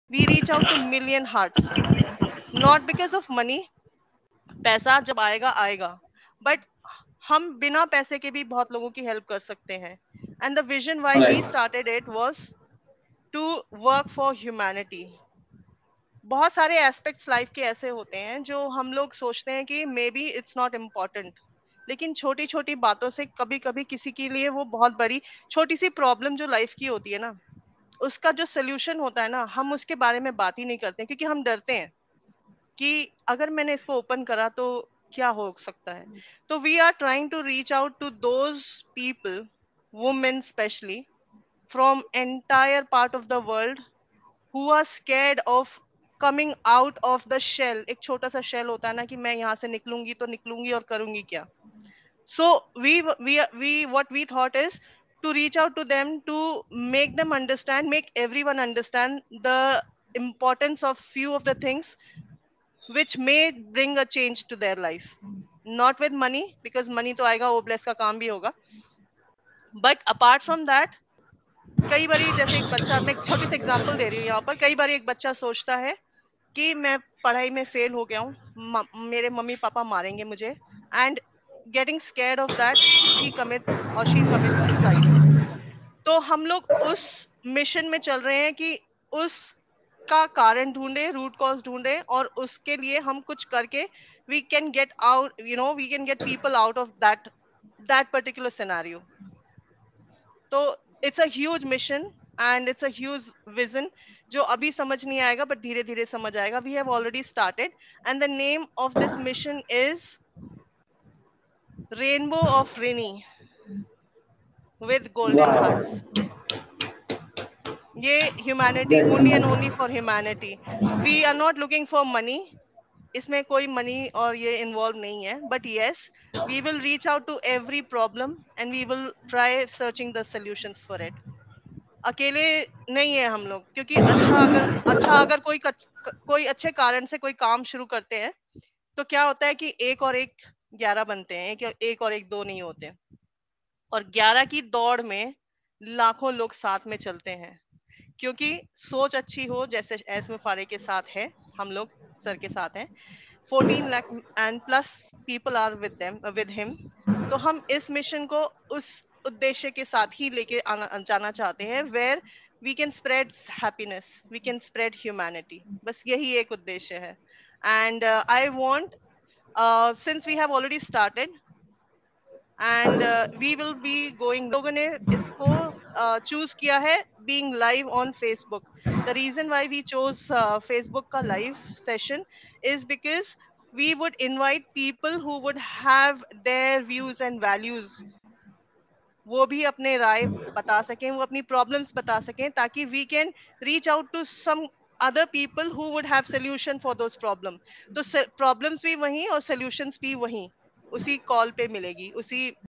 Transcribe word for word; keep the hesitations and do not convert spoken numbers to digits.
we reach out to million hearts, not because of money. पैसा जब आएगा आएगा, बट हम बिना पैसे के भी बहुत लोगों की हेल्प कर सकते हैं. And the vision why we Right. Started it was to work for humanity. बहुत सारे एस्पेक्ट्स लाइफ के ऐसे होते हैं जो हम लोग सोचते हैं कि maybe it's not important, लेकिन छोटी छोटी बातों से कभी कभी किसी के लिए वो बहुत बड़ी, छोटी सी प्रॉब्लम जो लाइफ की होती है ना, उसका जो सोल्यूशन होता है ना, हम उसके बारे में बात ही नहीं करते क्योंकि हम डरते हैं कि अगर मैंने इसको ओपन करा तो क्या हो सकता है. तो we are trying to reach out to those people, women specially, from entire part of the world, who are scared of coming out of the shell. एक छोटा सा शेल होता है ना कि मैं यहाँ से निकलूंगी तो निकलूंगी और करूंगी क्या. So we we we what we thought is to reach out to them, to make them understand, make everyone understand the importance of few of the things which may bring a change to their life. Not with money, because money तो आएगा, वो bless का काम भी होगा, but apart from that, कई बारी जैसे एक बच्चा, मैं एक छोटी सी एग्जांपल दे रही हूँ यहाँ पर, कई बारी एक बच्चा सोचता है कि मैं पढ़ाई में फेल हो गया हूँ, मेरे मम्मी पापा मारेंगे मुझे, and getting scared of that he commits और शी कमिट्स सुसाइड. तो हम लोग उस मिशन में चल रहे हैं कि उस का कारण ढूंढे, रूट कॉज ढूंढे, और उसके लिए हम कुछ करके we can get out, you know we can get people out of that that particular scenario. तो it's a huge mission and it's a huge vision जो अभी समझ नहीं आएगा बट धीरे धीरे समझ आएगा. We have already started and the name of this mission is rainbow of rainy with golden Wow. Hearts. ये humanity, Very only and nice. Only for humanity. We are not looking for money, इसमें कोई money और ये involve नहीं है, but yes, we will reach out to every problem and we will try searching the solutions for it. अकेले नहीं है हम लोग, क्योंकि अच्छा अगर अच्छा अगर कोई कच, कोई अच्छे कारण से कोई काम शुरू करते हैं तो क्या होता है कि एक और एक ग्यारह बनते हैं, एक, एक और एक दो नहीं होते. और ग्यारह की दौड़ में लाखों लोग साथ में चलते हैं, क्योंकि सोच अच्छी हो, जैसे एस मुफारे के साथ है, हम लोग सर के साथ हैं, fourteen lakh and plus people are with them with him. तो हम इस मिशन को उस उद्देश्य के साथ ही लेके आना जाना चाहते हैं, where we can spread happiness, we can spread humanity. बस यही एक उद्देश्य है. And I want, since we have already started and we will be going, लोगों ने इसको चूज uh, किया है being live on Facebook. The reason why we chose Facebook का live session is because we would invite people who would have their views and values, वो भी अपने राय बता सकें, वो अपनी प्रॉब्लम्स बता सकें, ताकि we can reach out to some other people who would have solution for those problem. तो प्रॉब्लम्स भी वहीं और solutions भी वहीं, उसी कॉल पे मिलेगी, उसी